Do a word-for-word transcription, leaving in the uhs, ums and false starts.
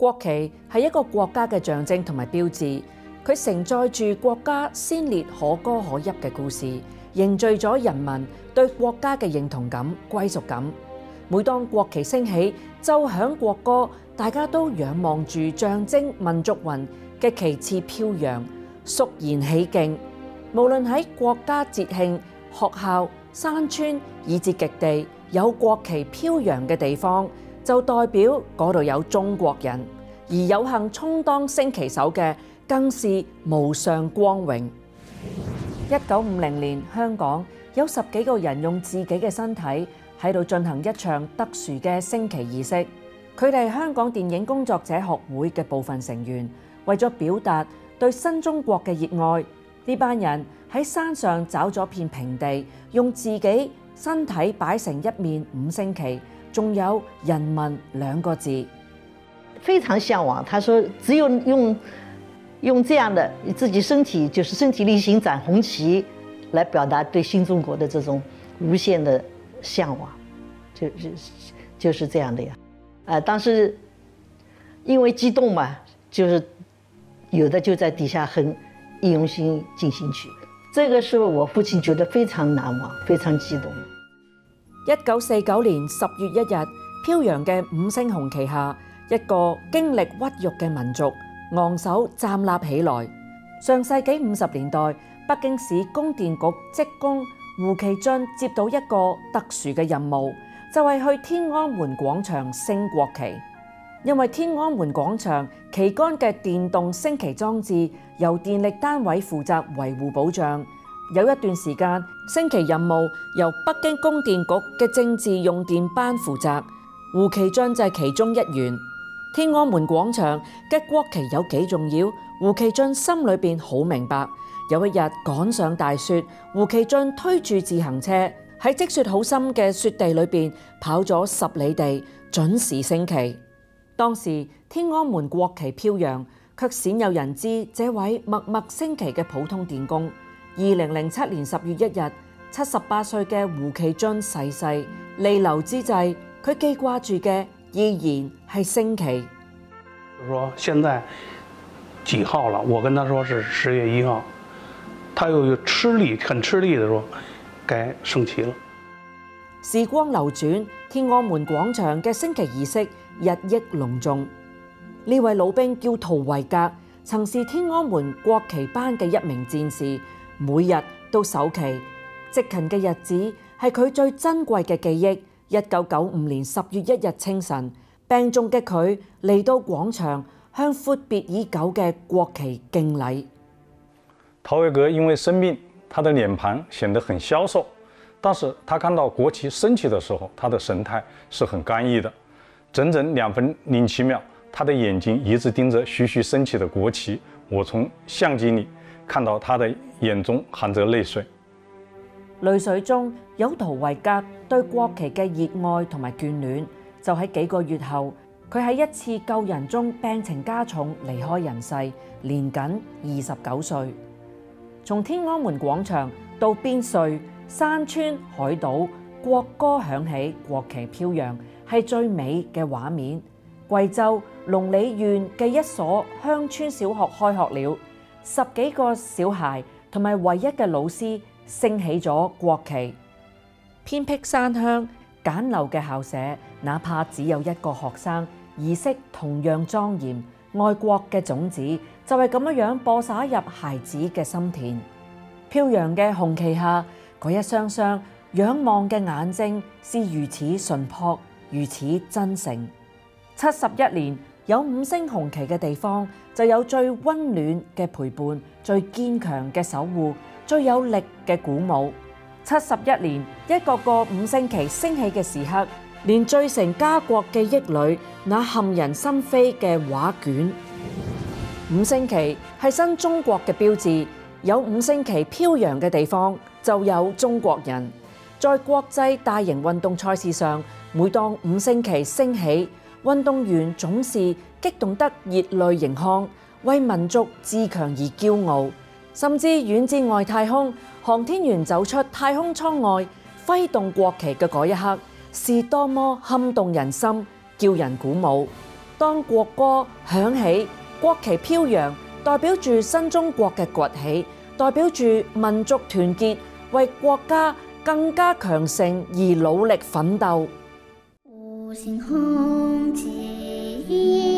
國旗係一個國家嘅象徵同埋標誌，佢承載住國家先烈可歌可泣嘅故事，凝聚咗人民對國家嘅認同感、歸屬感。每當國旗升起，奏響國歌，大家都仰望住象徵民族魂嘅旗幟飄揚，肅然起敬。無論喺國家節慶、學校、山村以至極地有國旗飄揚嘅地方，就代表嗰度有中國人，而有幸充當升旗手嘅，更是無上光榮。一九五零年，香港有十幾個人用自己嘅身體喺度進行一場特殊嘅升旗儀式。佢哋係香港電影工作者學會嘅部分成員，為咗表達對新中國嘅熱愛，呢班人喺山上找咗片平地，用自己身體擺成一面五星旗。仲有人民兩個字， 非常向往。他說：只有用用這樣的自己身體，就是身體力行展紅旗，來表達對新中國的這種無限的向往，就是就是這樣的呀。呃，當時因為激動嘛，就是有的就在底下哼《義勇軍進行曲》，這個是我父親覺得非常難忘，非常激動。 一九四九年十月一日，飄揚嘅五星紅旗下，一個經歷屈辱嘅民族昂首站立起來。上世紀五十年代，北京市供電局職工胡其俊接到一個特殊嘅任務，就係去天安門廣場升國旗。因為天安門廣場旗杆嘅電動升旗裝置由電力單位負責維護保障。有一段時間，升旗任務由北京供電局嘅政治用電班負責，胡其俊就係其中一員。天安門廣場嘅國旗有幾重要，胡其俊心裏邊好明白。有一日趕上大雪，胡其俊推住自行車喺積雪好深嘅雪地裏邊跑咗十里地，準時升旗。當時天安門國旗飄揚，卻鮮有人知這位默默升旗嘅普通電工。二零零七年十月一日，七十八歲嘅胡其俊逝世，彌留之際，佢記掛住嘅依然係升旗。 說現在幾號了？我跟他說是十月一號，他又吃力，很吃力的說該升旗了。 時光流轉，天安門廣場嘅升旗儀式日益隆重。呢位老兵叫涂維格，曾是天安門國旗班嘅一名戰士。每日都守旗，執勤嘅日子係佢最珍貴嘅記憶。一九九五年十月一日清晨，病重嘅佢嚟到廣場，向闊別已久嘅國旗敬禮。 涂維格因為生病，他的臉龐顯得很消瘦，但是他看到國旗升起的時候，他的神態是很剛毅的。整整兩分零七秒，他的眼睛一直盯着徐徐升起的國旗。我從相機裏看到他的眼中含着淚水， 淚水中有涂維格對國旗嘅熱愛同埋眷戀。就喺幾個月後，佢喺一次救人中病情加重，離開人世，年僅二十九歲。從天安門廣場到邊陲、山村、海島，國歌響起，國旗飄揚，係最美嘅畫面。貴州龍里縣嘅一所鄉村小學開學了。十幾個小孩同埋唯一嘅老師升起咗國旗。偏僻山鄉簡陋嘅校舍，哪怕只有一個學生，儀式同樣莊嚴。愛國嘅種子就係咁樣播灑入孩子嘅心田。飄揚嘅紅旗下，嗰一雙雙仰望嘅眼睛是如此純樸，如此真誠。七十一年，有五星紅旗嘅地方，就有最溫暖嘅陪伴，最堅強嘅守護，最有力嘅鼓舞。七十一年，一個個五星旗升起嘅時刻，連最成家國記憶裏那撼人心扉嘅畫卷。五星旗係新中國嘅標誌，有五星旗飄揚嘅地方，就有中國人。在國際大型運動賽事上，每當五星旗升起，運動員總是激動得熱淚盈眶，為民族自強而驕傲。甚至遠至外太空，航天員走出太空艙外，揮動國旗嘅嗰一刻，是多麼撼動人心，叫人鼓舞。 當國歌響起，國旗飄揚，代表住新中國嘅崛起，代表住民族團結，為國家更加強盛而努力奮鬥。 五星紅旗